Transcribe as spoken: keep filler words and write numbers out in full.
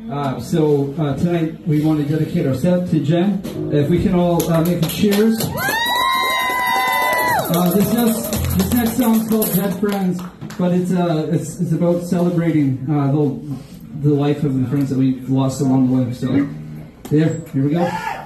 Uh, so uh, tonight we want to dedicate our set to Jen. If we can all uh, make a cheers. Uh, this next this next song is called Dead Friends, but it's uh it's it's about celebrating uh, the the life of the friends that we lost along the way. So, there, here we go.